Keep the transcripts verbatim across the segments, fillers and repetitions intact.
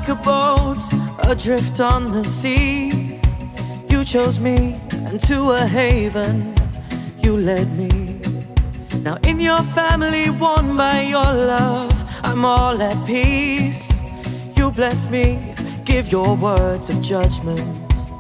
like a boat adrift on the sea. You chose me, and to a haven you led me. Now in your family, won by your love, I'm all at peace. You bless me, give your words of judgment.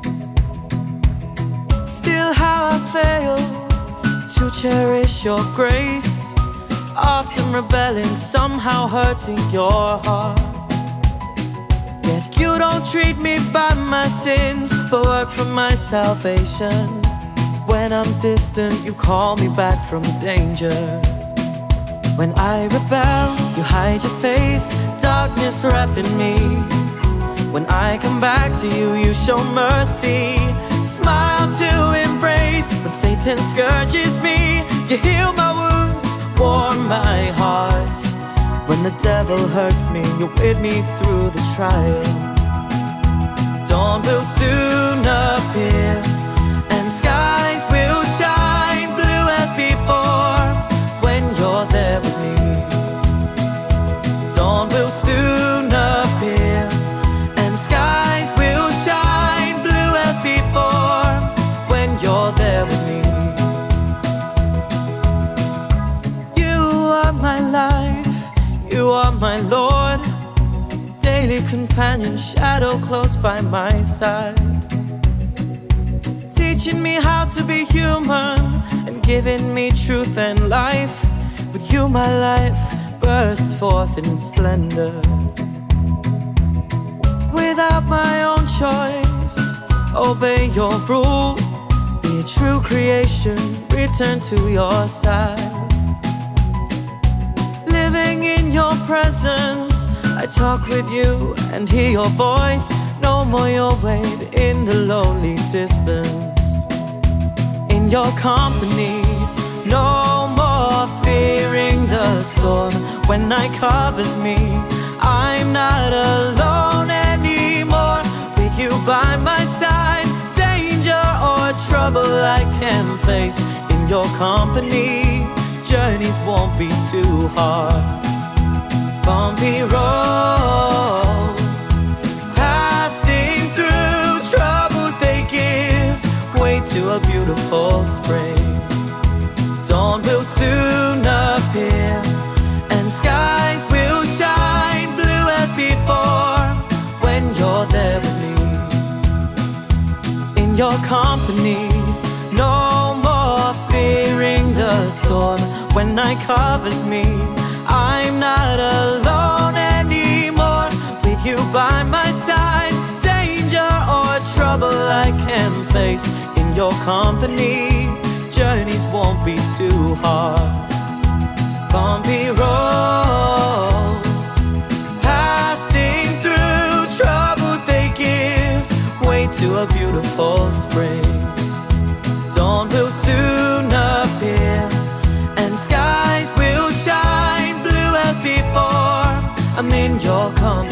Still how I fail to cherish your grace, often rebelling, somehow hurting your heart. Yet you don't treat me by my sins, but work for my salvation. When I'm distant, you call me back from danger. When I rebel, you hide your face, darkness wrapping me. When I come back to you, you show mercy, smile to embrace. When Satan scourges me, you heal my wounds, warm my heart. When the devil hurts me, you're with me through the trial. Dawn will soon appear, and skies will shine blue as before when you're there with me. Dawn will soon appear, and skies will shine blue as before when you're there with me. You are my life, you are my Lord, daily companion, shadow close by my side, teaching me how to be human and giving me truth and life. With you my life bursts forth in splendor. Without my own choice, obey your rule, be a true creation, return to your side. Living in your presence, I talk with you and hear your voice. No more your weight in the lonely distance. In your company, no more fearing the storm. When night covers me, I'm not alone anymore. With you by my side, danger or trouble I can face. In your company, journeys won't be too hard. Bumpy roads, passing through troubles, they give way to a beautiful spring. Dawn will soon appear, and skies will shine blue as before when you're there with me. In your company, no more fearing the storm. When night covers me, I'm not alone anymore. With you by my side, danger or trouble I can face. In your company, journeys won't be too hard. Bumpy roads, passing through troubles, they give way to a beautiful spring. Dawn will soon appear, and skies will shine blue as before. I'm in your company.